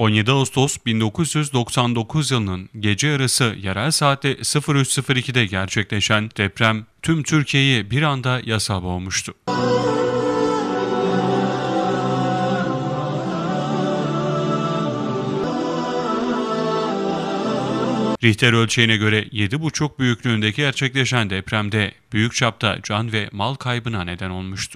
17 Ağustos 1999 yılının gece yarısı yerel saatte 03.02'de gerçekleşen deprem tüm Türkiye'yi bir anda yasa boğmuştu. Richter ölçeğine göre 7,5 büyüklüğündeki gerçekleşen depremde büyük çapta can ve mal kaybına neden olmuştu.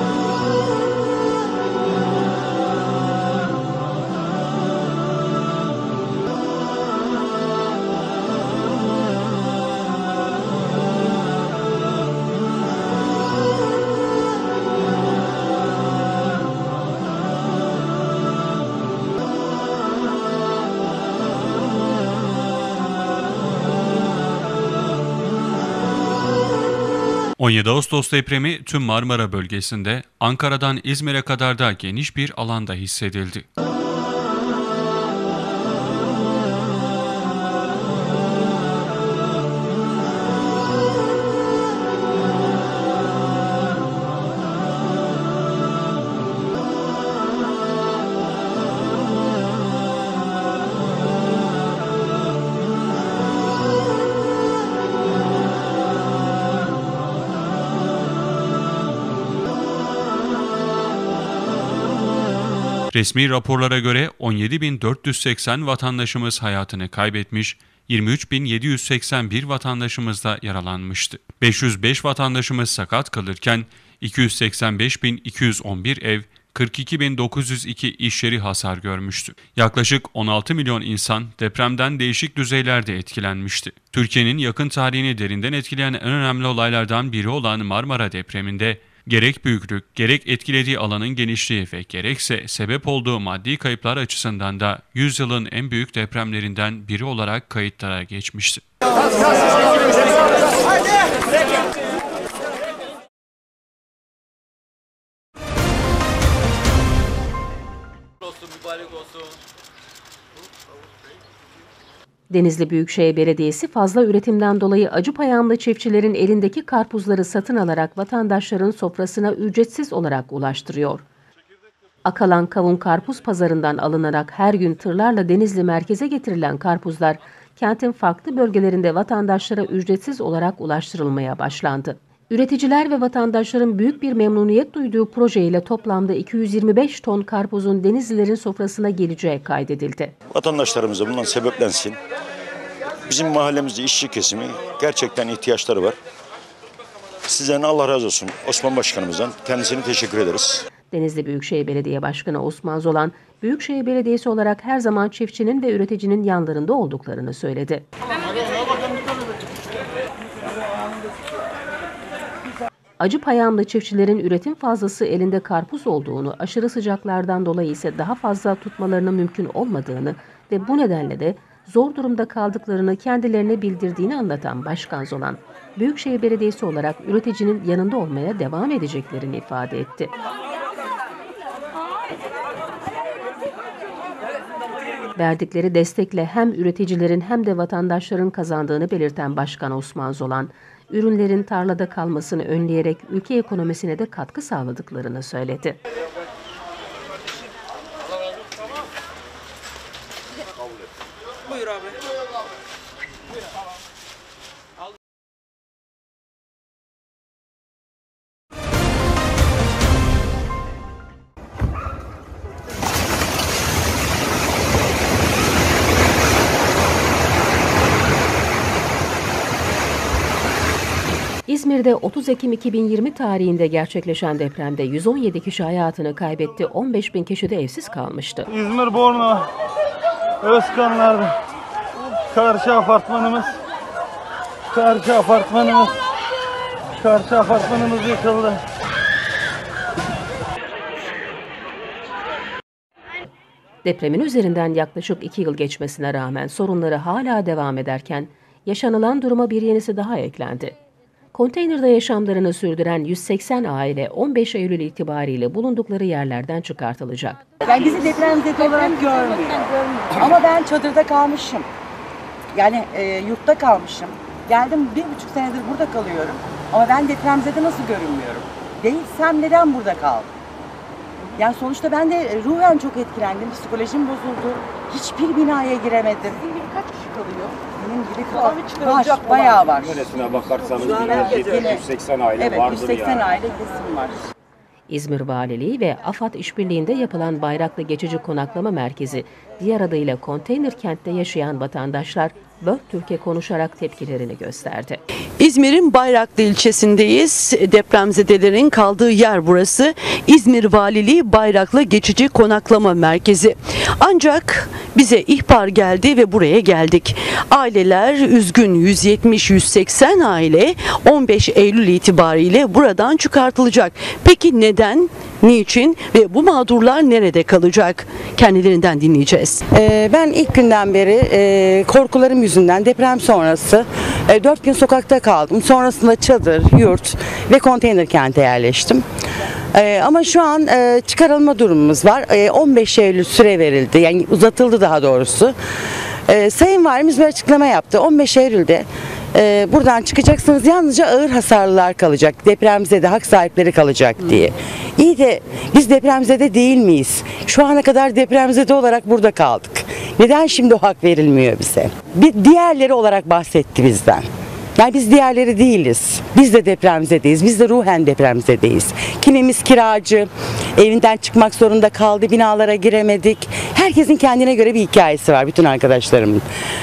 ...17 Ağustos depremi tüm Marmara bölgesinde, Ankara'dan İzmir'e kadar da geniş bir alanda hissedildi. Resmi raporlara göre 17.480 vatandaşımız hayatını kaybetmiş, 23.781 vatandaşımız da yaralanmıştı. 505 vatandaşımız sakat kalırken 285.211 ev, 42.902 iş yeri hasar görmüştü. Yaklaşık 16 milyon insan depremden değişik düzeylerde etkilenmişti. Türkiye'nin yakın tarihini derinden etkileyen en önemli olaylardan biri olan Marmara depreminde gerek büyüklük, gerek etkilediği alanın genişliği ve gerekse sebep olduğu maddi kayıplar açısından da 100 yılın en büyük depremlerinden biri olarak kayıtlara geçmişti. Denizli Büyükşehir Belediyesi fazla üretimden dolayı Acıpayamlı çiftçilerin elindeki karpuzları satın alarak vatandaşların sofrasına ücretsiz olarak ulaştırıyor. Akalan Kavun Karpuz Pazarı'ndan alınarak her gün tırlarla Denizli merkeze getirilen karpuzlar, kentin farklı bölgelerinde vatandaşlara ücretsiz olarak ulaştırılmaya başlandı. Üreticiler ve vatandaşların büyük bir memnuniyet duyduğu projeyle toplamda 225 ton karpuzun Denizlilerin sofrasına geleceği kaydedildi. Vatandaşlarımıza bundan sebeplensin. Bizim mahallemizde işçi kesimi gerçekten ihtiyaçları var. Sizden Allah razı olsun Osman Başkanımızdan. Kendisine teşekkür ederiz. Denizli Büyükşehir Belediye Başkanı Osman Zolan, Büyükşehir Belediyesi olarak her zaman çiftçinin ve üreticinin yanlarında olduklarını söyledi. Acıpayamlı çiftçilerin üretim fazlası elinde karpuz olduğunu, aşırı sıcaklardan dolayı ise daha fazla tutmalarının mümkün olmadığını ve bu nedenle de zor durumda kaldıklarını kendilerine bildirdiğini anlatan Başkan Zolan, Büyükşehir Belediyesi olarak üreticinin yanında olmaya devam edeceklerini ifade etti. Verdikleri destekle hem üreticilerin hem de vatandaşların kazandığını belirten Başkan Osman Zolan, ürünlerin tarlada kalmasını önleyerek ülke ekonomisine de katkı sağladıklarını söyledi. Buyur abi. İzmir'de 30 Ekim 2020 tarihinde gerçekleşen depremde 117 kişi hayatını kaybetti, 15.000 kişi de evsiz kalmıştı. İzmir Bornova, Özkanlar'da karşı apartmanımız yıkıldı. Depremin üzerinden yaklaşık 2 yıl geçmesine rağmen sorunları hala devam ederken yaşanılan duruma bir yenisi daha eklendi. Konteynerde yaşamlarını sürdüren 180 aile 15 Eylül itibariyle bulundukları yerlerden çıkartılacak. Yani bizi depremzede olarak görmüyor. Ama ben çadırda kalmışım. Yani yurtta kalmışım. Geldim 1,5 senedir burada kalıyorum. Ama ben depremzede nasıl görünmüyorum? Değilsem neden burada kaldım? Yani sonuçta ben de ruhen çok etkilendim. Psikolojim bozuldu. Hiçbir binaya giremedim. Benim gibi kaç kişi kalıyor? Benim gibi Daha mı çıkarılacak var, bayağı var. Neresine bakarsanız Evet, 180 aile evet, vardır 180 yani. aile kesin var. İzmir Valiliği ve AFAD işbirliğinde yapılan Bayraklı Geçici Konaklama Merkezi, diğer adıyla konteyner kentte yaşayan vatandaşlar World Türk'e konuşarak tepkilerini gösterdi. İzmir'in Bayraklı ilçesindeyiz. Depremzedelerin kaldığı yer burası. İzmir Valiliği Bayraklı Geçici Konaklama Merkezi. Ancak bize ihbar geldi ve buraya geldik. Aileler üzgün, 170-180 aile 15 Eylül itibariyle buradan çıkartılacak. Peki neden? Niçin ve bu mağdurlar nerede kalacak? Kendilerinden dinleyeceğiz. Ben ilk günden beri korkularım yüzünden deprem sonrası 4 gün sokakta kaldım. Sonrasında çadır, yurt ve konteyner kente yerleştim. Ama şu an çıkarılma durumumuz var. 15 Eylül süre verildi. Yani uzatıldı daha doğrusu. Sayın Valimiz bir açıklama yaptı. 15 Eylül'de buradan çıkacaksınız, yalnızca ağır hasarlılar kalacak. Depremzede hak sahipleri kalacak diye. İyi de biz depremzede değil miyiz? Şu ana kadar depremzede olarak burada kaldık. Neden şimdi o hak verilmiyor bize? Bir diğerleri olarak bahsetti bizden. Yani biz diğerleri değiliz. Biz de depremzedeyiz. Biz de ruhen depremzedeyiz. Kimimiz kiracı, evinden çıkmak zorunda kaldı, binalara giremedik. Herkesin kendine göre bir hikayesi var, bütün arkadaşlarımın.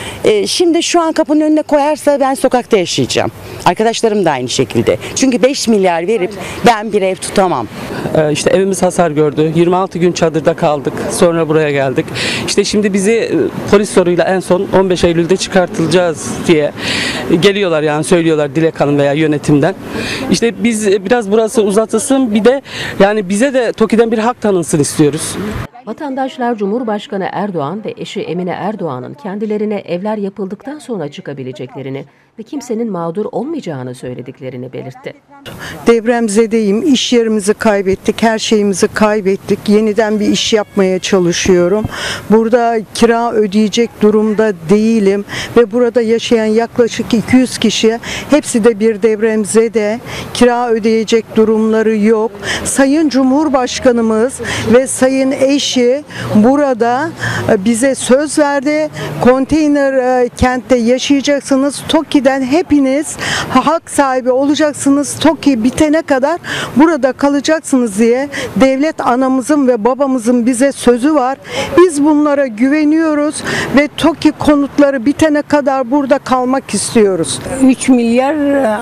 Şimdi şu an kapının önüne koyarsa ben sokakta yaşayacağım. Arkadaşlarım da aynı şekilde. Çünkü 5 milyar verip ben bir ev tutamam. İşte evimiz hasar gördü. 26 gün çadırda kaldık. Sonra buraya geldik. İşte şimdi bizi polis soruyla en son 15 Eylül'de çıkartılacağız diye geliyorlar, yani söylüyorlar Dilek Hanım veya yönetimden. İşte biz biraz burası uzatılsın, bir de yani bize de TOKİ'den bir hak tanınsın istiyoruz. Vatandaşlar Cumhurbaşkanı Erdoğan ve eşi Emine Erdoğan'ın kendilerine evler yapıldıktan sonra çıkabileceklerini ve kimsenin mağdur olmayacağını söylediklerini belirtti. Depremzedeyim, iş yerimizi kaybettik, her şeyimizi kaybettik. Yeniden bir iş yapmaya çalışıyorum. Burada kira ödeyecek durumda değilim ve burada yaşayan yaklaşık 200 kişi, hepsi de bir depremzede, kira ödeyecek durumları yok. Sayın Cumhurbaşkanımız ve Sayın eşi burada bize söz verdi. Konteyner kentte yaşayacaksınız. TOKİ'den hepiniz hak sahibi olacaksınız. TOKİ bitene kadar burada kalacaksınız diye devlet anamızın ve babamızın bize sözü var. Biz bunlara güveniyoruz ve TOKİ konutları bitene kadar burada kalmak istiyoruz. 3 milyar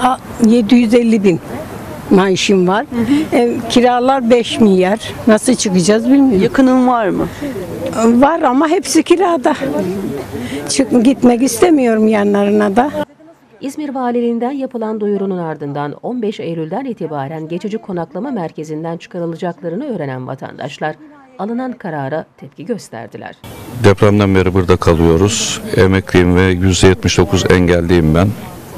750 bin maaşım var. Kiralar 5 milyar. Nasıl çıkacağız bilmiyorum. Yakının var mı? Var ama hepsi kirada. Gitmek istemiyorum yanlarına da. İzmir Valiliğinden yapılan duyurunun ardından 15 Eylül'den itibaren geçici konaklama merkezinden çıkarılacaklarını öğrenen vatandaşlar alınan karara tepki gösterdiler. Depremden beri burada kalıyoruz. Emekliyim ve %79 engelliyim ben.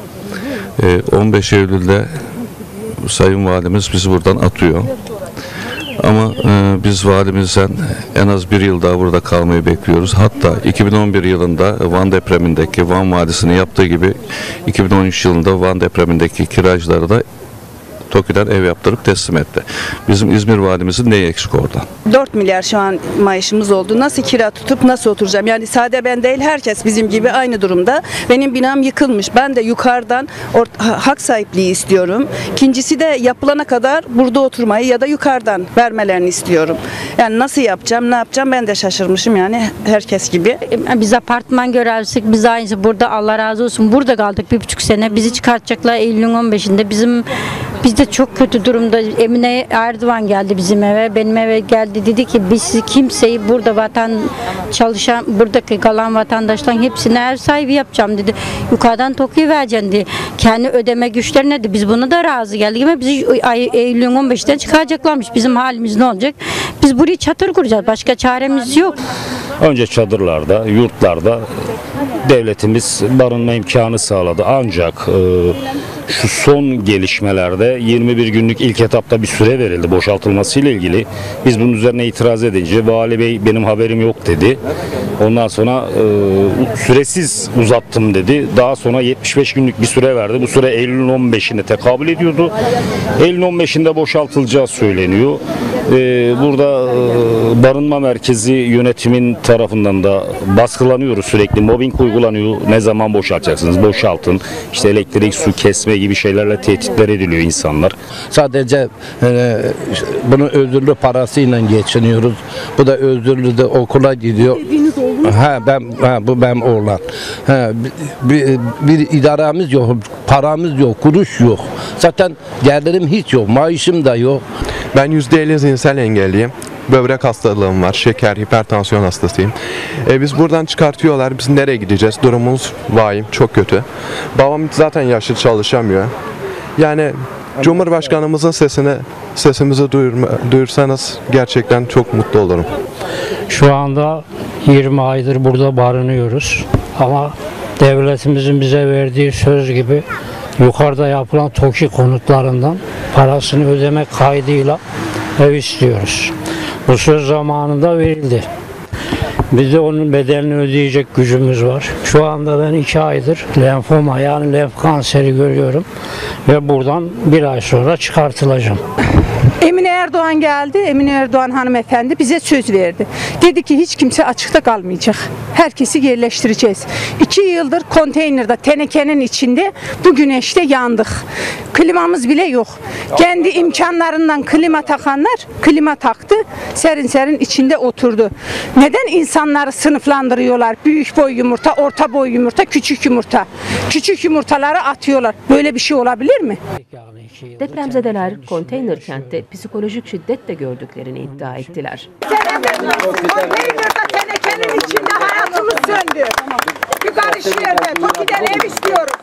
15 Eylül'de Sayın Valimiz bizi buradan atıyor. Ama biz valimizden en az bir yıl daha burada kalmayı bekliyoruz. Hatta 2011 yılında Van depremindeki, Van Vadisi'ni yaptığı gibi 2013 yılında Van depremindeki kiracıları da TOKİ'den ev yaptırıp teslim etti. Bizim İzmir valimizin neyi eksik orada? 4 milyar şu an maaşımız oldu. Nasıl kira tutup nasıl oturacağım? Yani sade ben değil, herkes bizim gibi aynı durumda. Benim binam yıkılmış. Ben de yukarıdan hak sahipliği istiyorum. İkincisi de yapılana kadar burada oturmayı ya da yukarıdan vermelerini istiyorum. Yani nasıl yapacağım, ne yapacağım ben de şaşırmışım yani herkes gibi. Biz apartman görevlisik, biz aynısı burada, Allah razı olsun. Burada kaldık 1,5 sene. Bizi çıkartacaklar Eylül'ün 15'inde. Biz de çok kötü durumda. Emine Erdoğan geldi bizim eve. Benim eve geldi, dedi ki biz kimseyi burada çalışan, buradaki kalan vatandaşların hepsine ev sahibi yapacağım dedi. Yukarıdan TOKİ vereceğim dedi. Kendi ödeme güçlerine de biz buna da razı geldik ama bizi Eylül'ün 15'ten çıkaracaklarmış. Bizim halimiz ne olacak? Biz burayı çadır kuracağız. Başka çaremiz yok. Önce çadırlarda, yurtlarda devletimiz barınma imkanı sağladı. Ancak şu son gelişmelerde 21 günlük ilk etapta bir süre verildi boşaltılmasıyla ilgili. Biz bunun üzerine itiraz edince Vali Bey benim haberim yok dedi. Ondan sonra süresiz uzattım dedi. Daha sonra 75 günlük bir süre verdi. Bu süre Eylül'ün 15'ine tekabül ediyordu. Eylül'ün 15'inde boşaltılacağı söyleniyor. Burada barınma merkezi yönetimin tarafından da baskılanıyoruz sürekli. Mobbing uygulanıyor. Ne zaman boşaltacaksınız? Boşaltın. İşte elektrik, su kesme gibi şeylerle tehditler ediliyor insanlar. Sadece bunun özürlü parasıyla geçiniyoruz. Bu da özürlü de okula gidiyor. Bu benim oğlan. Bir idaremiz yok, paramız yok, kuruş yok. Zaten gelirim hiç yok, maaşım da yok. Ben %50 zihinsel engelliyim. Böbrek hastalığım var, şeker, hipertansiyon hastasıyım. Biz buradan çıkartıyorlar, biz nereye gideceğiz? Durumumuz vahim, çok kötü. Babam zaten yaşlı, çalışamıyor. Yani Cumhurbaşkanımızın sesimizi duyursanız gerçekten çok mutlu olurum. Şu anda 20 aydır burada barınıyoruz. Ama devletimizin bize verdiği söz gibi yukarıda yapılan TOKİ konutlarından parasını ödemek kaydıyla ev istiyoruz. Bu söz zamanında verildi. Biz de onun bedelini ödeyecek gücümüz var. Şu anda ben 2 aydır lenfoma yani lenf kanseri görüyorum ve buradan 1 ay sonra çıkartılacağım. Emine Erdoğan geldi. Emine Erdoğan hanımefendi bize söz verdi. Dedi ki hiç kimse açıkta kalmayacak. Herkesi yerleştireceğiz. 2 yıldır konteynerde, tenekenin içinde bu güneşte yandık. Klimamız bile yok. Kendi imkanlarından klima takanlar klima taktı. Serin serin içinde oturdu. Neden insanları sınıflandırıyorlar? Büyük boy yumurta, orta boy yumurta, küçük yumurta. Küçük yumurtaları atıyorlar. Böyle bir şey olabilir mi? Depremzedeler konteyner kentte psikolojik şiddet de gördüklerini iddia ettiler. Konteynerde tenekenin içinde hayatımız söndü. Yukarı şehirde TOKİ'den ev istiyoruz.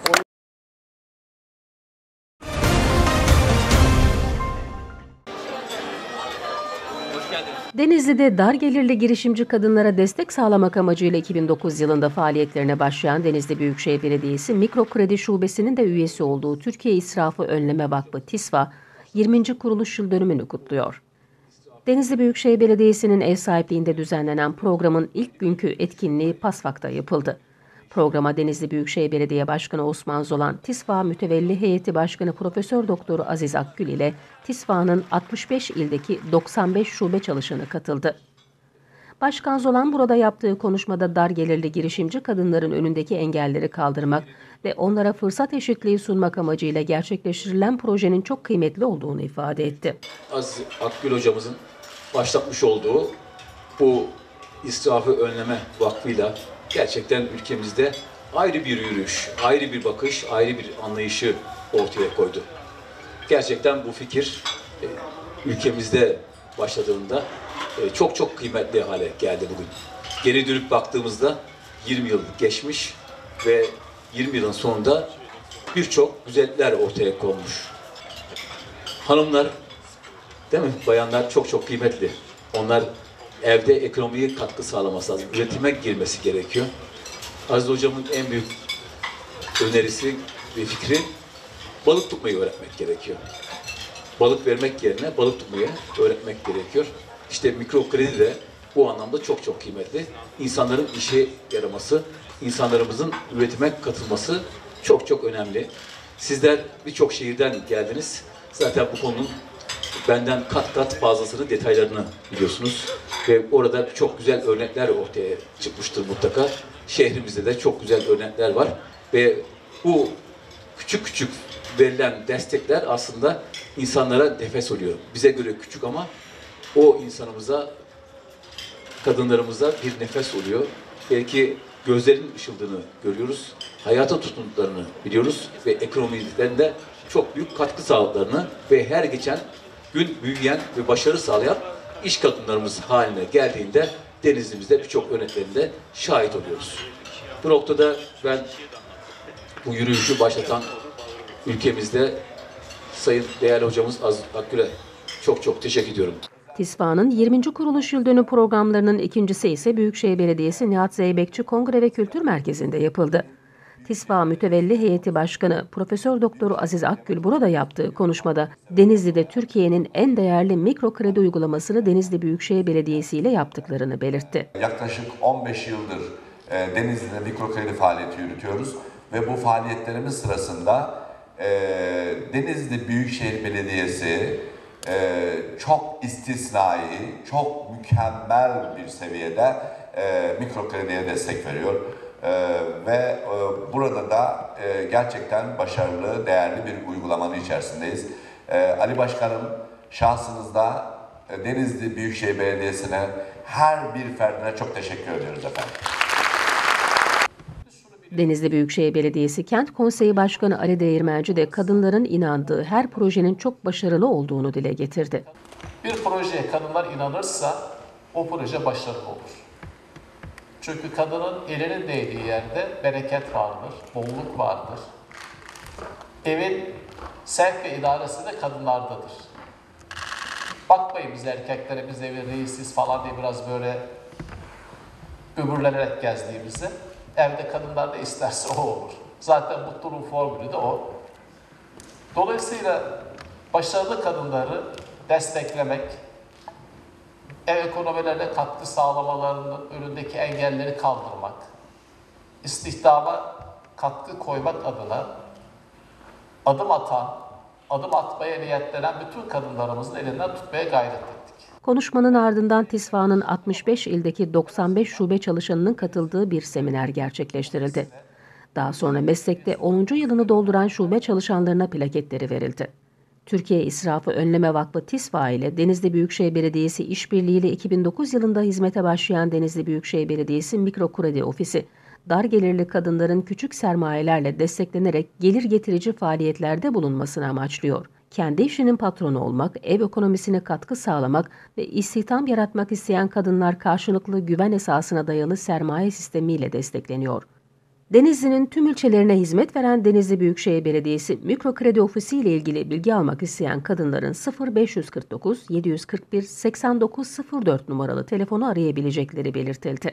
Denizli'de dar gelirli girişimci kadınlara destek sağlamak amacıyla 2009 yılında faaliyetlerine başlayan Denizli Büyükşehir Belediyesi Mikro Kredi Şubesi'nin de üyesi olduğu Türkiye İsrafı Önleme Vakfı TİSVA, 20. kuruluş yıl dönümünü kutluyor. Denizli Büyükşehir Belediyesi'nin ev sahipliğinde düzenlenen programın ilk günkü etkinliği Pasvak'ta yapıldı. Programa Denizli Büyükşehir Belediye Başkanı Osman Zolan, TİSVA Mütevelli Heyeti Başkanı Profesör Doktor Aziz Akgül ile TİSVA'nın 65 ildeki 95 şube çalışanı katıldı. Başkan Zolan burada yaptığı konuşmada dar gelirli girişimci kadınların önündeki engelleri kaldırmak ve onlara fırsat eşitliği sunmak amacıyla gerçekleştirilen projenin çok kıymetli olduğunu ifade etti. Aziz Akgül hocamızın başlatmış olduğu bu İsrafı Önleme Vakfı'yla gerçekten ülkemizde ayrı bir yürüyüş, ayrı bir bakış, ayrı bir anlayışı ortaya koydu. Gerçekten bu fikir ülkemizde başladığında çok kıymetli hale geldi bugün. Geri dönüp baktığımızda 20 yıl geçmiş ve 20 yılın sonunda birçok güzellikler ortaya konmuş. Hanımlar, değil mi? Bayanlar çok kıymetli. Onlar evde ekonomiye katkı sağlaması lazım. Üretime girmesi gerekiyor. Aziz hocamın en büyük önerisi ve fikri balık tutmayı öğretmek gerekiyor. Balık vermek yerine balık tutmayı öğretmek gerekiyor. İşte mikro kredi de bu anlamda çok kıymetli. İnsanların işe yaraması, insanlarımızın üretime katılması çok önemli. Sizler birçok şehirden geldiniz. Zaten bu konunun benden kat fazlasını, detaylarını biliyorsunuz. Ve orada çok güzel örnekler ortaya çıkmıştır mutlaka. Şehrimizde de çok güzel örnekler var. Ve bu küçük verilen destekler aslında insanlara nefes oluyor. Bize göre küçük ama o insanımıza, kadınlarımıza bir nefes oluyor. Belki gözlerin ışıldığını görüyoruz. Hayata tutunduklarını biliyoruz. Ve ekonomilerinde çok büyük katkı sağladıklarını ve her geçen gün büyüyen ve başarı sağlayan iş kadınlarımız haline geldiğinde Denizli'mizde birçok örneklerinde şahit oluyoruz. Bu noktada ben bu yürüyüşü başlatan ülkemizde Sayın değerli hocamız Aziz Akgül'e çok teşekkür ediyorum. TİSVA'nın 20. kuruluş yıl dönümü programlarının ikincisi ise Büyükşehir Belediyesi Nihat Zeybekçi Kongre ve Kültür Merkezi'nde yapıldı. TİSVA Mütevelli Heyeti Başkanı Profesör Doktor Aziz Akgül burada yaptığı konuşmada Denizli'de Türkiye'nin en değerli mikro kredi uygulamasını Denizli Büyükşehir Belediyesi ile yaptıklarını belirtti. Yaklaşık 15 yıldır Denizli'de mikro kredi faaliyeti yürütüyoruz ve bu faaliyetlerimiz sırasında Denizli Büyükşehir Belediyesi çok istisnai, çok mükemmel bir seviyede mikrokrediye destek veriyor. Ve burada da gerçekten başarılı, değerli bir uygulamanın içerisindeyiz. Ali Başkanım, şahsınızda Denizli Büyükşehir Belediyesi'ne, her bir ferdine çok teşekkür ediyoruz efendim. Denizli Büyükşehir Belediyesi Kent Konseyi Başkanı Ali Değirmenci de kadınların inandığı her projenin çok başarılı olduğunu dile getirdi. Bir projeye kadınlar inanırsa o proje başarılı olur. Çünkü kadının elinin değdiği yerde bereket vardır, bolluk vardır. Evin sevk ve idaresi de kadınlardadır. Bakmayın biz erkeklere, biz evin reisiz falan diye biraz böyle öbürlenerek gezdiğimizde, evde kadınlar da isterse o olur. Zaten mutluluğun formülü de o. Dolayısıyla başarılı kadınları desteklemek, ev ekonomilerine katkı sağlamalarının önündeki engelleri kaldırmak, istihdama katkı koymak adına adım atan, adım atmaya niyetlenen bütün kadınlarımızın elinden tutmaya gayret ettik. Konuşmanın ardından TİSVA'nın 65 ildeki 95 şube çalışanının katıldığı bir seminer gerçekleştirildi. Daha sonra meslekte 10. yılını dolduran şube çalışanlarına plaketleri verildi. Türkiye İsrafı Önleme Vakfı TİSVA ile Denizli Büyükşehir Belediyesi işbirliğiyle 2009 yılında hizmete başlayan Denizli Büyükşehir Belediyesi Mikrokredi Ofisi, dar gelirli kadınların küçük sermayelerle desteklenerek gelir getirici faaliyetlerde bulunmasını amaçlıyor. Kendi işinin patronu olmak, ev ekonomisine katkı sağlamak ve istihdam yaratmak isteyen kadınlar karşılıklı güven esasına dayalı sermaye sistemiyle destekleniyor. Denizli'nin tüm ilçelerine hizmet veren Denizli Büyükşehir Belediyesi Mikrokredi Ofisi ile ilgili bilgi almak isteyen kadınların 0549 741 8904 numaralı telefonu arayabilecekleri belirtildi.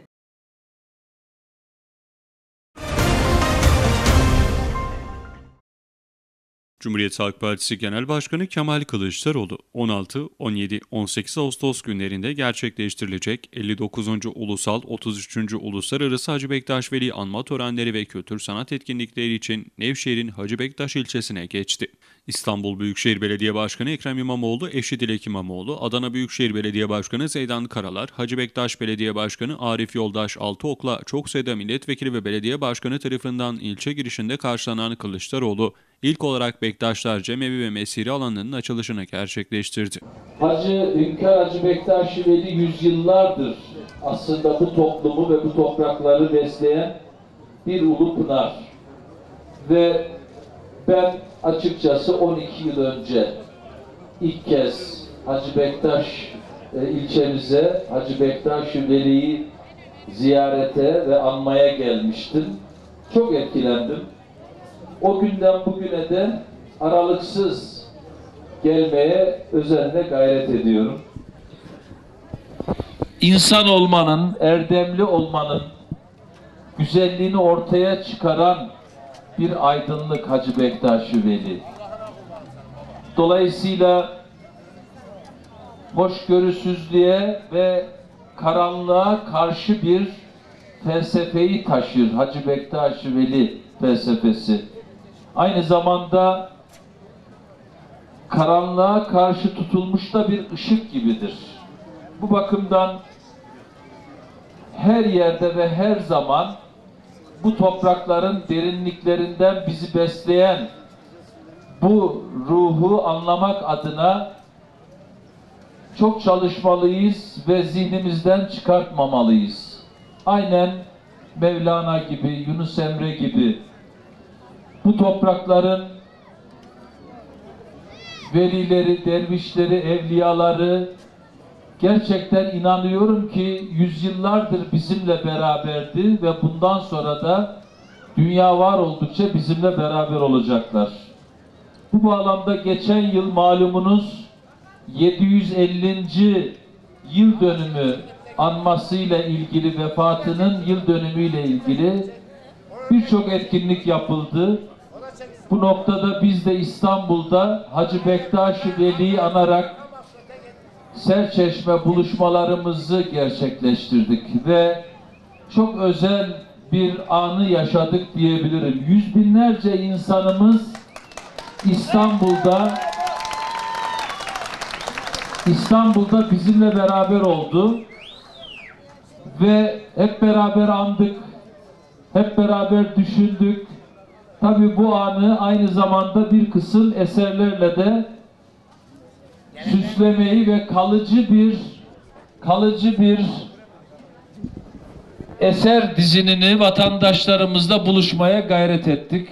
Cumhuriyet Halk Partisi Genel Başkanı Kemal Kılıçdaroğlu, 16, 17, 18 Ağustos günlerinde gerçekleştirilecek 59. Ulusal 33. Uluslararası Hacı Bektaş Veli Anma törenleri ve kültür sanat etkinlikleri için Nevşehir'in Hacı Bektaş ilçesine geçti. İstanbul Büyükşehir Belediye Başkanı Ekrem İmamoğlu, eşi Dilek İmamoğlu, Adana Büyükşehir Belediye Başkanı Zeydan Karalar, Hacı Bektaş Belediye Başkanı Arif Yoldaş Altıok'la çok sayıda milletvekili ve belediye başkanı tarafından ilçe girişinde karşılanan Kılıçdaroğlu, ilk olarak Bektaşlar Cemevi ve Mesire alanının açılışını gerçekleştirdi. Hünkar Hacı Bektaş Veli yüzyıllardır aslında bu toplumu ve bu toprakları besleyen bir ulu pınar. Ve ben açıkçası 12 yıl önce ilk kez Hacı Bektaş ilçemize Hacı Bektaş Veli'yi ziyarete ve anmaya gelmiştim. Çok etkilendim. O günden bugüne de aralıksız gelmeye özenle gayret ediyorum. İnsan olmanın, erdemli olmanın güzelliğini ortaya çıkaran bir aydınlık Hacı Bektaş Veli. Dolayısıyla hoşgörüsüzlüğe ve karanlığa karşı bir felsefeyi taşır Hacı Bektaş Veli felsefesi. Aynı zamanda karanlığa karşı tutulmuş da bir ışık gibidir. Bu bakımdan her yerde ve her zaman bu toprakların derinliklerinden bizi besleyen bu ruhu anlamak adına çok çalışmalıyız ve zihnimizden çıkartmamalıyız. Aynen Mevlana gibi, Yunus Emre gibi bu toprakların velileri, dervişleri, evliyaları gerçekten inanıyorum ki yüzyıllardır bizimle beraberdi ve bundan sonra da dünya var oldukça bizimle beraber olacaklar. Bu bağlamda geçen yıl malumunuz 750. yıl dönümü anmasıyla ilgili, vefatının yıl dönümüyle ilgili birçok etkinlik yapıldı. Bu noktada biz de İstanbul'da Hacı Bektaş Veli'yi anarak Serçeşme buluşmalarımızı gerçekleştirdik ve çok özel bir anı yaşadık diyebilirim. Yüz binlerce insanımız İstanbul'da İstanbul'da bizimle beraber oldu ve hep beraber andık, hep beraber düşündük. Tabii bu anı aynı zamanda bir kısım eserlerle de süslemeyi ve kalıcı bir eser dizinini vatandaşlarımızla buluşmaya gayret ettik.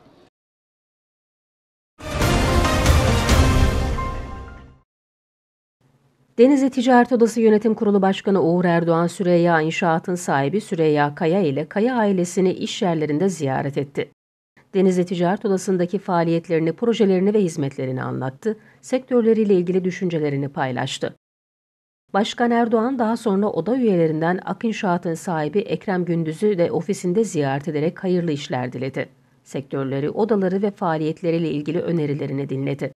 Denizli Ticaret Odası Yönetim Kurulu Başkanı Uğur Erdoğan, Süreyya İnşaat'ın sahibi Süreyya Kaya ile Kaya ailesini iş yerlerinde ziyaret etti. Denizli Ticaret Odası'ndaki faaliyetlerini, projelerini ve hizmetlerini anlattı, sektörleriyle ilgili düşüncelerini paylaştı. Başkan Erdoğan daha sonra oda üyelerinden Ak İnşaat'ın sahibi Ekrem Gündüz'ü de ofisinde ziyaret ederek hayırlı işler diledi. Sektörleri, odaları ve faaliyetleriyle ilgili önerilerini dinledi.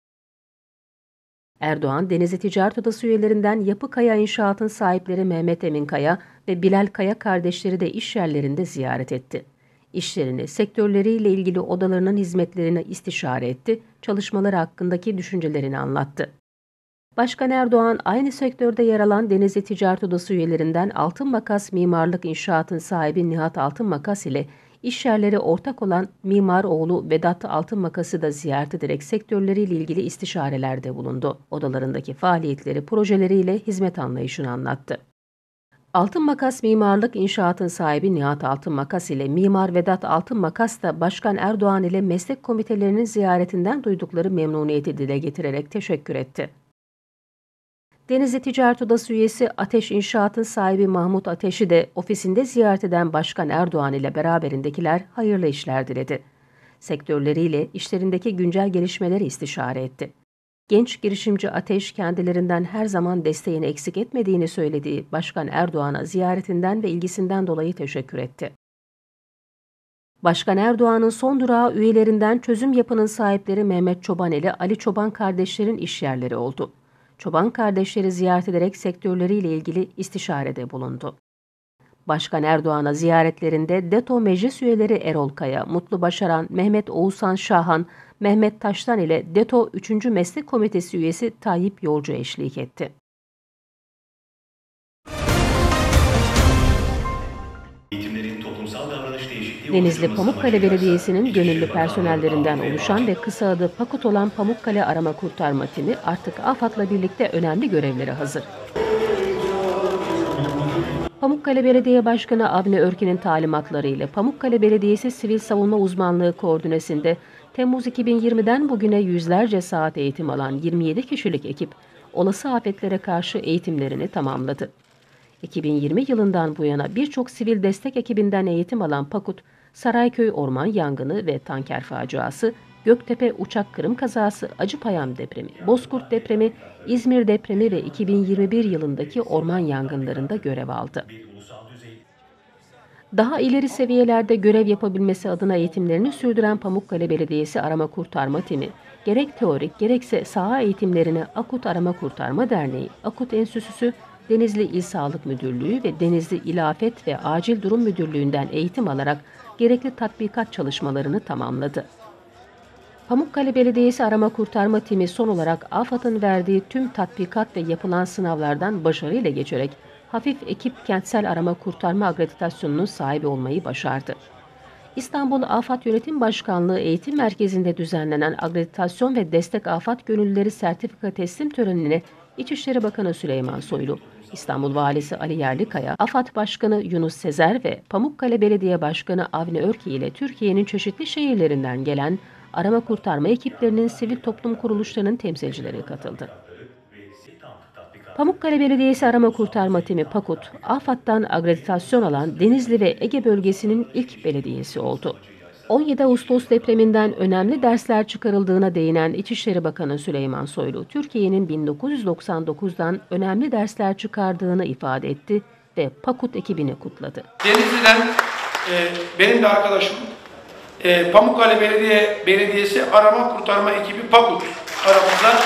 Erdoğan, Denizli Ticaret Odası üyelerinden Yapı Kaya İnşaat'ın sahipleri Mehmet Emin Kaya ve Bilal Kaya kardeşleri de iş yerlerinde ziyaret etti. İşlerini, sektörleriyle ilgili odalarının hizmetlerini istişare etti, çalışmaları hakkındaki düşüncelerini anlattı. Başkan Erdoğan, aynı sektörde yer alan Denizli Ticaret Odası üyelerinden Altın Makas Mimarlık İnşaat'ın sahibi Nihat Altın Makas ile iş yerleri ortak olan mimar oğlu Vedat Altın Makas'ı da ziyaret ederek sektörleriyle ilgili istişarelerde bulundu. Odalarındaki faaliyetleri, projeleriyle hizmet anlayışını anlattı. Altın Makas Mimarlık İnşaat'ın sahibi Nihat Altın Makas ile Mimar Vedat Altın Makas da Başkan Erdoğan ile meslek komitelerinin ziyaretinden duydukları memnuniyeti dile getirerek teşekkür etti. Denizli Ticaret Odası üyesi Ateş İnşaat'ın sahibi Mahmut Ateş'i de ofisinde ziyaret eden Başkan Erdoğan ile beraberindekiler hayırlı işler diledi. Sektörleriyle işlerindeki güncel gelişmeleri istişare etti. Genç girişimci Ateş kendilerinden her zaman desteğini eksik etmediğini söylediği Başkan Erdoğan'a ziyaretinden ve ilgisinden dolayı teşekkür etti. Başkan Erdoğan'ın son durağı üyelerinden Çözüm Yapı'nın sahipleri Mehmet Çoban ile Ali Çoban kardeşlerin iş yerleri oldu. Çoban kardeşleri ziyaret ederek sektörleriyle ilgili istişarede bulundu. Başkan Erdoğan'a ziyaretlerinde DETO Meclis üyeleri Erol Kaya, Mutlu Başaran, Mehmet Oğuzhan Şahan, Mehmet Taştan ile DETO 3. Meslek Komitesi üyesi Tayyip Yolcu eşlik etti. Denizli Pamukkale Belediyesi'nin gönüllü personellerinden oluşan ve kısa adı PAKUT olan Pamukkale Arama Kurtarma Timi artık AFAD'la birlikte önemli görevlere hazır. Pamukkale Belediye Başkanı Avni Örkin'in talimatlarıyla Pamukkale Belediyesi Sivil Savunma Uzmanlığı Koordinesi'nde Temmuz 2020'den bugüne yüzlerce saat eğitim alan 27 kişilik ekip olası afetlere karşı eğitimlerini tamamladı. 2020 yılından bu yana birçok sivil destek ekibinden eğitim alan PAKUT, Sarayköy orman yangını ve tanker faciası, Göktepe uçak kırım kazası, Acıpayam depremi, Bozkurt depremi, İzmir depremi ve 2021 yılındaki orman yangınlarında görev aldı. Daha ileri seviyelerde görev yapabilmesi adına eğitimlerini sürdüren Pamukkale Belediyesi Arama Kurtarma Timi, gerek teorik gerekse saha eğitimlerini Akut Arama Kurtarma Derneği, Akut Enstitüsü, Denizli İl Sağlık Müdürlüğü ve Denizli İl Afet ve Acil Durum Müdürlüğü'nden eğitim alarak gerekli tatbikat çalışmalarını tamamladı. Pamukkale Belediyesi Arama Kurtarma Timi son olarak AFAD'ın verdiği tüm tatbikat ve yapılan sınavlardan başarıyla geçerek hafif ekip kentsel arama kurtarma akreditasyonunun sahibi olmayı başardı. İstanbul AFAD Yönetim Başkanlığı Eğitim Merkezi'nde düzenlenen akreditasyon ve destek AFAD gönüllüleri sertifika teslim törenine İçişleri Bakanı Süleyman Soylu, İstanbul Valisi Ali Yerlikaya, AFAD Başkanı Yunus Sezer ve Pamukkale Belediye Başkanı Avni Örki ile Türkiye'nin çeşitli şehirlerinden gelen arama kurtarma ekiplerinin sivil toplum kuruluşlarının temsilcileri katıldı. Pamukkale Belediyesi Arama Kurtarma Timi PAKUT, AFAD'dan akreditasyon alan Denizli ve Ege bölgesinin ilk belediyesi oldu. 17 Ağustos depreminden önemli dersler çıkarıldığına değinen İçişleri Bakanı Süleyman Soylu, Türkiye'nin 1999'dan önemli dersler çıkardığını ifade etti ve PAKUT ekibini kutladı. Denizli'den benim de arkadaşım Pamukkale Belediyesi Arama Kurtarma ekibi PAKUT aramızda.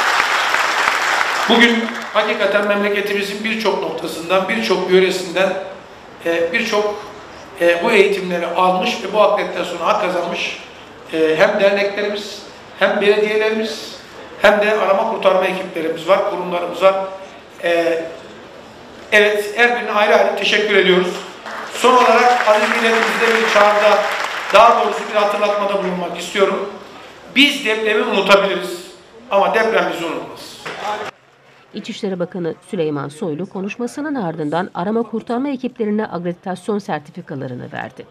Bugün hakikaten memleketimizin birçok noktasından, birçok yöresinden birçok bu eğitimleri almış ve bu akreditasyonu hak kazanmış hem derneklerimiz hem belediyelerimiz hem de arama kurtarma ekiplerimiz var, kurumlarımız var. Evet, her birine ayrı ayrı teşekkür ediyoruz. Son olarak aziz milletimize bir çağrıda, daha doğrusu bir hatırlatmada bulunmak istiyorum. Biz depremi unutabiliriz ama deprem bizi unutmaz. İçişleri Bakanı Süleyman Soylu konuşmasının ardından arama kurtarma ekiplerine akreditasyon sertifikalarını verdi.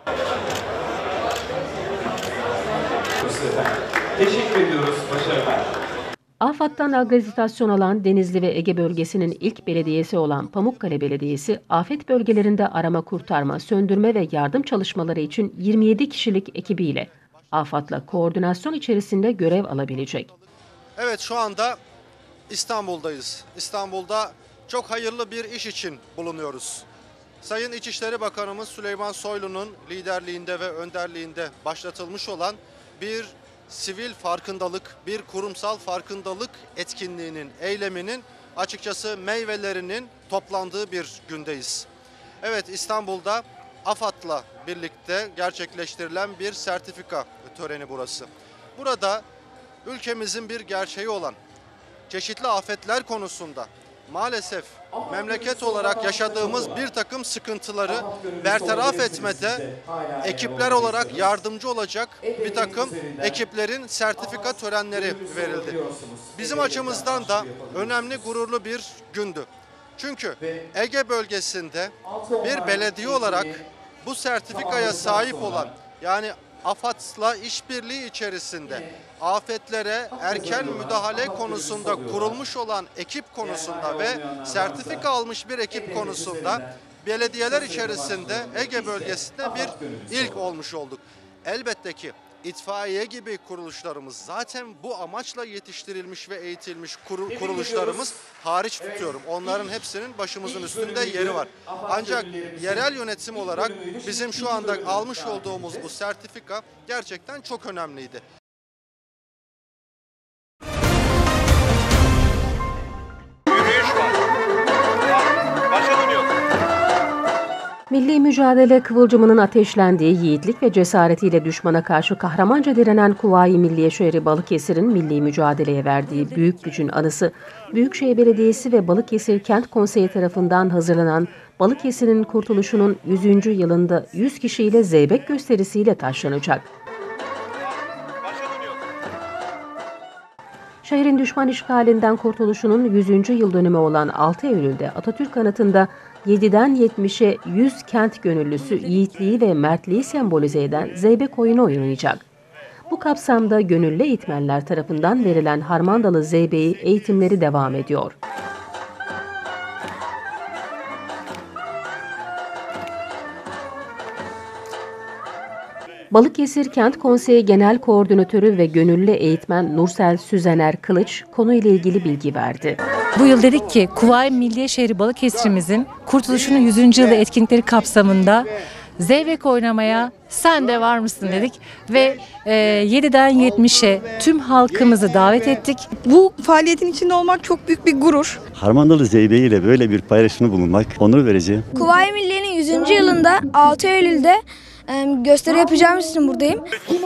Teşekkür ediyoruz. Başarılar. AFAD'dan akreditasyon alan Denizli ve Ege bölgesinin ilk belediyesi olan Pamukkale Belediyesi, afet bölgelerinde arama kurtarma, söndürme ve yardım çalışmaları için 27 kişilik ekibiyle AFAD'la koordinasyon içerisinde görev alabilecek. Evet, şu anda İstanbul'dayız. İstanbul'da çok hayırlı bir iş için bulunuyoruz. Sayın İçişleri Bakanımız Süleyman Soylu'nun liderliğinde ve önderliğinde başlatılmış olan bir sivil farkındalık, bir kurumsal farkındalık etkinliğinin, eyleminin açıkçası meyvelerinin toplandığı bir gündeyiz. Evet, İstanbul'da AFAD'la birlikte gerçekleştirilen bir sertifika töreni burası. Burada ülkemizin bir gerçeği olan çeşitli afetler konusunda maalesef memleket olarak yaşadığımız bir takım sıkıntıları bertaraf etmede ekipler olarak yardımcı olacak bir takım ekiplerin sertifika törenleri verildi. Bizim açımızdan da önemli, gururlu bir gündü. Çünkü Ege bölgesinde bir belediye olarak bu sertifikaya sahip olan, yani AFAD'la işbirliği içerisinde afetlere erken müdahale konusunda kurulmuş olan ekip konusunda ve sertifika almış bir ekip konusunda belediyeler içerisinde Ege bölgesinde bir ilk olmuş olduk. Elbette ki itfaiye gibi kuruluşlarımız, zaten bu amaçla yetiştirilmiş ve eğitilmiş kuruluşlarımız hariç tutuyorum. Onların hepsinin başımızın üstünde yeri var. Ancak yerel yönetim olarak bizim şu anda almış olduğumuz bu sertifika gerçekten çok önemliydi. Milli mücadele kıvılcımının ateşlendiği yiğitlik ve cesaretiyle düşmana karşı kahramanca direnen Kuvayi Milliye Şehri Balıkesir'in milli mücadeleye verdiği büyük gücün anısı, Büyükşehir Belediyesi ve Balıkesir Kent Konseyi tarafından hazırlanan Balıkesir'in kurtuluşunun 100. yılında 100 kişiyle zeybek gösterisiyle taşlanacak. Şehrin düşman işgalinden kurtuluşunun 100. yıl dönümü olan 6 Eylül'de Atatürk Anıtı'nda 7'den 70'e 100 kent gönüllüsü yiğitliği ve mertliği sembolize eden zeybek oyunu oynayacak. Bu kapsamda gönüllü eğitmenler tarafından verilen Harmandalı Zeybeği eğitimleri devam ediyor. Balıkesir Kent Konseyi Genel Koordinatörü ve gönüllü eğitmen Nursel Süzener Kılıç konuyla ilgili bilgi verdi. Bu yıl dedik ki Kuvayi Milliye Şehri Balıkesir'imizin kurtuluşunun 100. yılı etkinlikleri kapsamında zeybek oynamaya sen de var mısın dedik ve 7'den 70'e tüm halkımızı davet ettik. Bu faaliyetin içinde olmak çok büyük bir gurur. Harmandalı Zeybeği ile böyle bir paylaşımda bulunmak onur verici. Kuvayi Milliye'nin 100. yılında 6 Eylül'de gösteri yapacağım için buradayım.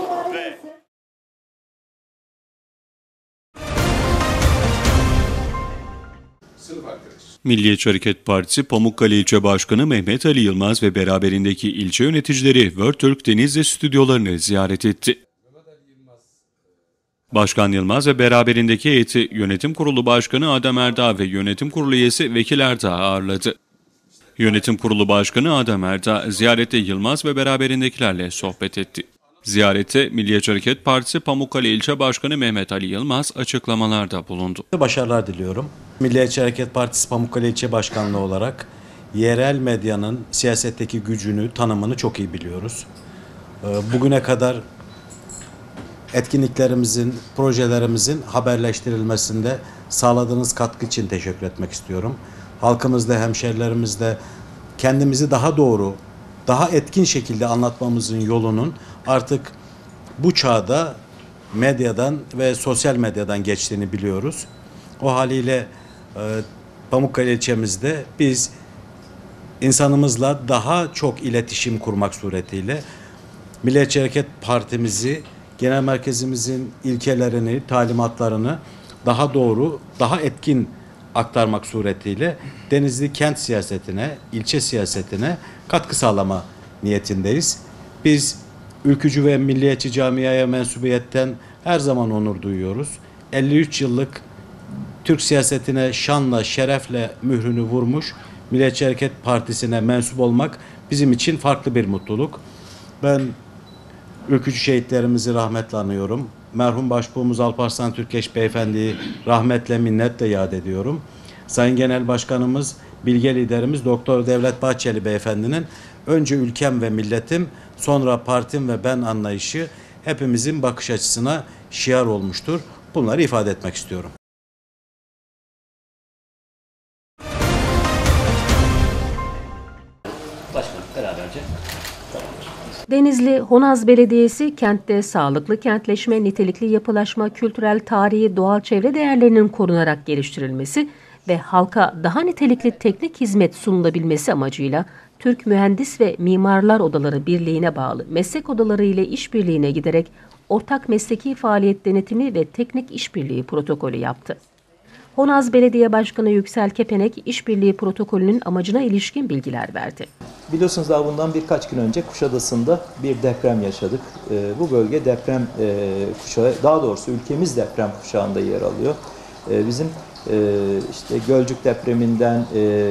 Milliyetçi Hareket Partisi Pamukkale İlçe Başkanı Mehmet Ali Yılmaz ve beraberindeki ilçe yöneticileri WorldTürk Denizli stüdyolarını ziyaret etti. Başkan Yılmaz ve beraberindeki heyeti Yönetim Kurulu Başkanı Adem Erdağ ve Yönetim Kurulu üyesi Vekil Erdağ ağırladı. Yönetim Kurulu Başkanı Adem Erdağ ziyarette Yılmaz ve beraberindekilerle sohbet etti. Ziyarette Milliyetçi Hareket Partisi Pamukkale İlçe Başkanı Mehmet Ali Yılmaz açıklamalarda bulundu. Başarılar diliyorum. Milliyetçi Hareket Partisi Pamukkale İlçe Başkanlığı olarak yerel medyanın siyasetteki gücünü, tanımını çok iyi biliyoruz. Bugüne kadar etkinliklerimizin, projelerimizin haberleştirilmesinde sağladığınız katkı için teşekkür etmek istiyorum. Halkımızda, hemşerilerimizde kendimizi daha doğru, daha etkin şekilde anlatmamızın yolunun artık bu çağda medyadan ve sosyal medyadan geçtiğini biliyoruz. O haliyle Pamukkale ilçemizde biz insanımızla daha çok iletişim kurmak suretiyle Milliyetçi Hareket Partimizi, genel merkezimizin ilkelerini, talimatlarını daha doğru, daha etkin aktarmak suretiyle Denizli kent siyasetine, ilçe siyasetine katkı sağlama niyetindeyiz. Biz ülkücü ve milliyetçi camiaya mensubiyetten her zaman onur duyuyoruz. 53 yıllık Türk siyasetine şanla, şerefle mührünü vurmuş Milliyetçi Hareket Partisi'ne mensup olmak bizim için farklı bir mutluluk. Ben ülkücü şehitlerimizi rahmetle anıyorum. Merhum Başbuğumuz Alparslan Türkeş Beyefendi'yi rahmetle, minnetle yad ediyorum. Sayın Genel Başkanımız, bilge liderimiz Doktor Devlet Bahçeli Beyefendi'nin önce ülkem ve milletim, sonra partim ve ben anlayışı hepimizin bakış açısına şiar olmuştur. Bunları ifade etmek istiyorum. Başkanım beraberce. Denizli Honaz Belediyesi kentte sağlıklı kentleşme, nitelikli yapılaşma, kültürel, tarihi, doğal çevre değerlerinin korunarak geliştirilmesi ve halka daha nitelikli teknik hizmet sunulabilmesi amacıyla Türk Mühendis ve Mimarlar Odaları Birliği'ne bağlı meslek odaları ile işbirliğine giderek ortak mesleki faaliyet denetimi ve teknik işbirliği protokolü yaptı. Honaz Belediye Başkanı Yüksel Kepenek, işbirliği protokolünün amacına ilişkin bilgiler verdi. Biliyorsunuz daha bundan birkaç gün önce Kuşadası'nda bir deprem yaşadık. Bu bölge deprem kuşağı, daha doğrusu ülkemiz deprem kuşağında yer alıyor. Bizim işte Gölcük depreminden,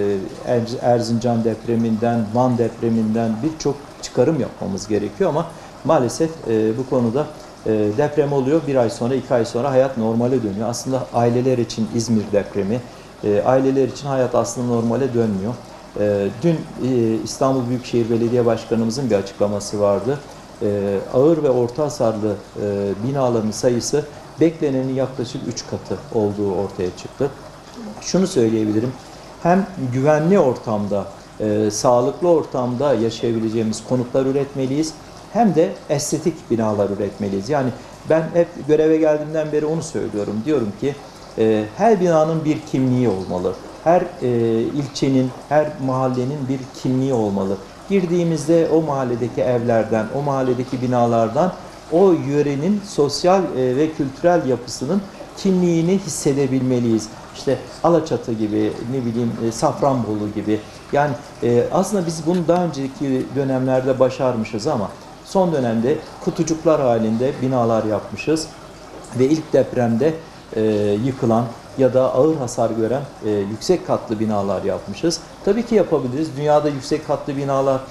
Erzincan depreminden, Van depreminden birçok çıkarım yapmamız gerekiyor ama maalesef bu konuda deprem oluyor. Bir ay sonra, 2 ay sonra hayat normale dönüyor. Aslında aileler için İzmir depremi, aileler için hayat aslında normale dönmüyor. Dün İstanbul Büyükşehir Belediye Başkanımızın bir açıklaması vardı. Ağır ve orta hasarlı binaların sayısı beklenenin yaklaşık 3 katı olduğu ortaya çıktı. Şunu söyleyebilirim, hem güvenli ortamda, sağlıklı ortamda yaşayabileceğimiz konutlar üretmeliyiz, hem de estetik binalar üretmeliyiz. Yani ben hep göreve geldiğimden beri onu söylüyorum. Diyorum ki her binanın bir kimliği olmalı. Her ilçenin, her mahallenin bir kimliği olmalı. Girdiğimizde o mahalledeki evlerden, o mahalledeki binalardan o yörenin sosyal ve kültürel yapısının kimliğini hissedebilmeliyiz. İşte Alaçatı gibi, ne bileyim Safranbolu gibi. Yani aslında biz bunu daha önceki dönemlerde başarmışız ama son dönemde kutucuklar halinde binalar yapmışız ve ilk depremde yıkılan ya da ağır hasar gören yüksek katlı binalar yapmışız. Tabii ki yapabiliriz. Dünyada yüksek katlı binalar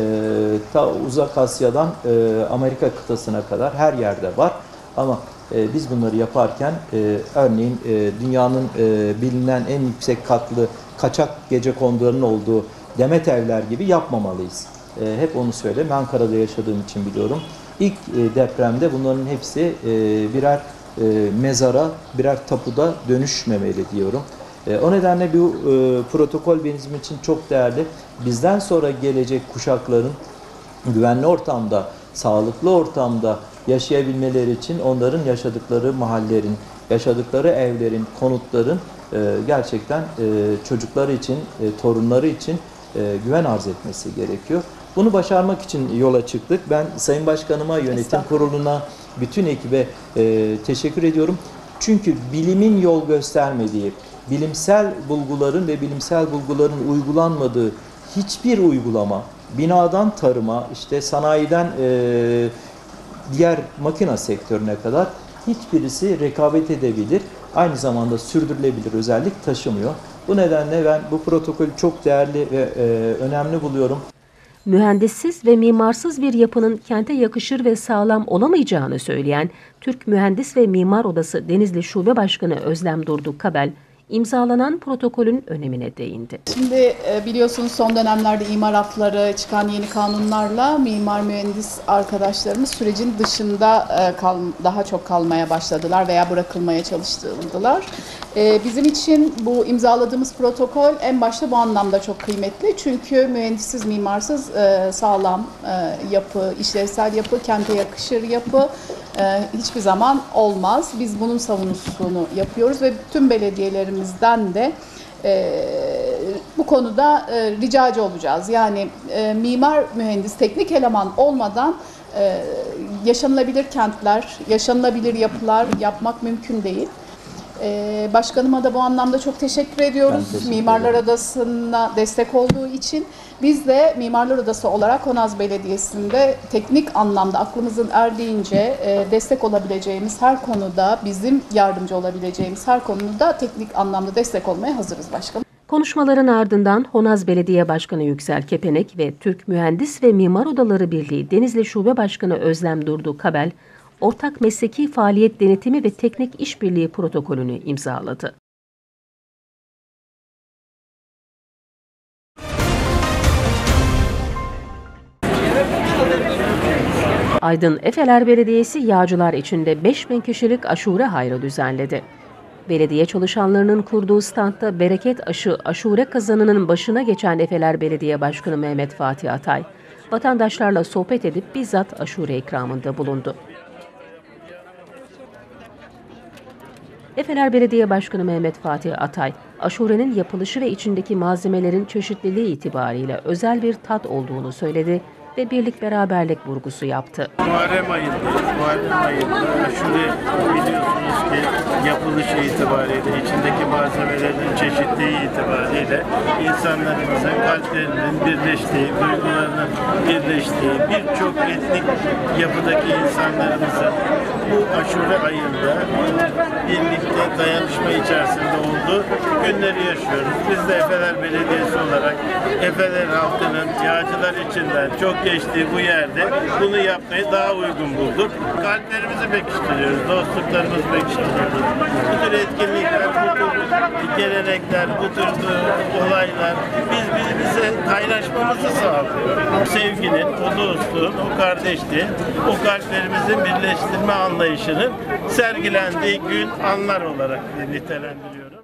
ta Uzak Asya'dan Amerika kıtasına kadar her yerde var. Ama biz bunları yaparken örneğin dünyanın bilinen en yüksek katlı kaçak gecekondularının olduğu Demet Evler gibi yapmamalıyız. Hep onu söyleyeyim. Ankara'da yaşadığım için biliyorum. İlk depremde bunların hepsi birer mezara, birer tapuda dönüşmemeli diyorum. O nedenle bu protokol bizim için çok değerli. Bizden sonra gelecek kuşakların güvenli ortamda, sağlıklı ortamda yaşayabilmeleri için onların yaşadıkları mahallelerin, yaşadıkları evlerin, konutların gerçekten çocukları için, torunları için güven arz etmesi gerekiyor. Bunu başarmak için yola çıktık. Ben Sayın Başkanıma, yönetim kuruluna, bütün ekibe teşekkür ediyorum. Çünkü bilimin yol göstermediği, bilimsel bulguların ve bilimsel bulguların uygulanmadığı hiçbir uygulama, binadan tarıma, işte sanayiden diğer makina sektörüne kadar hiçbirisi rekabet edebilir. Aynı zamanda sürdürülebilir özellik taşımıyor. Bu nedenle ben bu protokolü çok değerli ve önemli buluyorum. Mühendissiz ve mimarsız bir yapının kente yakışır ve sağlam olamayacağını söyleyen Türk Mühendis ve Mimar Odası Denizli Şube Başkanı Özlem Durdu Kabel, imzalanan protokolün önemine değindi. Şimdi biliyorsunuz son dönemlerde imar hafları çıkan yeni kanunlarla mimar mühendis arkadaşlarımız sürecin dışında daha çok kalmaya başladılar veya bırakılmaya çalıştırıldılar. Bizim için bu imzaladığımız protokol en başta bu anlamda çok kıymetli. Çünkü mühendissiz, mimarsız sağlam yapı, işlevsel yapı, kente yakışır yapı hiçbir zaman olmaz. Biz bunun savunusunu yapıyoruz ve tüm belediyelerimizden de bu konuda ricacı olacağız. Yani mimar, mühendis, teknik eleman olmadan yaşanılabilir kentler, yaşanılabilir yapılar yapmak mümkün değil. Başkanıma da bu anlamda çok teşekkür ediyoruz. Mimarlar Odası'na destek olduğu için. Biz de Mimarlar Odası olarak Honaz Belediyesi'nde teknik anlamda aklımızın erdiğince destek olabileceğimiz her konuda, bizim yardımcı olabileceğimiz her konuda teknik anlamda destek olmaya hazırız başkanım. Konuşmaların ardından Honaz Belediye Başkanı Yüksel Kepenek ve Türk Mühendis ve Mimar Odaları Birliği Denizli Şube Başkanı Özlem Durdu Kabel, ortak mesleki faaliyet denetimi ve teknik işbirliği protokolünü imzaladı. Aydın Efeler Belediyesi yağcılar içinde 5000 kişilik aşure hayrı düzenledi. Belediye çalışanlarının kurduğu standta bereket aşı aşure kazanının başına geçen Efeler Belediye Başkanı Mehmet Fatih Atay, vatandaşlarla sohbet edip bizzat aşure ikramında bulundu. Efeler Belediye Başkanı Mehmet Fatih Atay, aşurenin yapılışı ve içindeki malzemelerin çeşitliliği itibariyle özel bir tat olduğunu söyledi ve birlik beraberlik vurgusu yaptı. Muharrem ayındayız. Muharrem ayında aşure biliyorsunuz ki yapılışı itibariyle, içindeki malzemelerin çeşitliliği itibariyle insanlarımızın kalplerinin birleştiği, duygularının birleştiği, birçok etnik yapıdaki insanlarımızın bu aşure ayında birlikte dayanışma içerisinde olduğu günleri yaşıyoruz. Biz de Efeler Belediyesi olarak Efeler halkının yağcılar içinden çok geçtiği bu yerde bunu yapmayı daha uygun bulduk. Kalplerimizi pekiştiriyoruz, dostluklarımızı pekiştiriyoruz. Bu tür etkinlikler, bu tür gelenekler, bu tür olaylar biz birbirimize kaynaşmamızı sağlıyor. Sevginin, o dostluğun, o kardeşliğin, o kalplerimizin birleştirme anlayışının sergilendiği gün, anlar olarak nitelendiriyorum.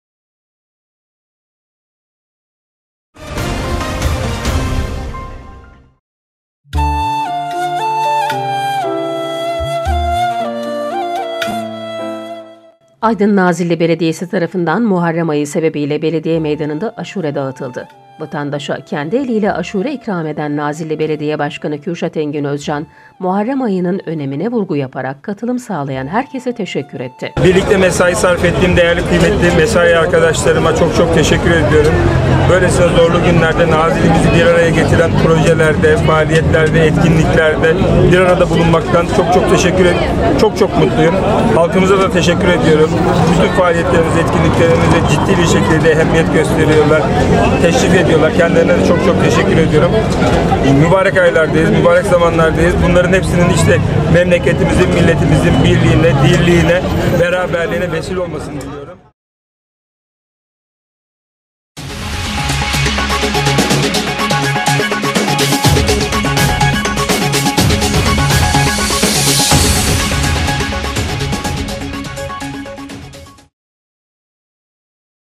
Aydın Nazilli Belediyesi tarafından Muharrem ayı sebebiyle belediye meydanında aşure dağıtıldı. Vatandaşa kendi eliyle aşure ikram eden Nazilli Belediye Başkanı Kürşat Engin Özcan, Muharrem ayının önemine vurgu yaparak katılım sağlayan herkese teşekkür etti. Birlikte mesai sarf ettiğim değerli kıymetli mesai arkadaşlarıma çok teşekkür ediyorum. Böylesine zorlu günlerde Nazilli'mizi bir araya getiren projelerde, faaliyetlerde, etkinliklerde bir arada bulunmaktan çok teşekkür ederim. Çok mutluyum. Halkımıza da teşekkür ediyorum. Bütün faaliyetlerimize, etkinliklerimize ciddi bir şekilde ehemmiyet gösteriyorlar. Teşvik ediyorlar. Kendilerine de çok teşekkür ediyorum. Mübarek aylardayız, mübarek zamanlardayız. Bunların hepsinin işte memleketimizin, milletimizin birliğine, dirliğine, beraberliğine vesile olmasını diliyorum.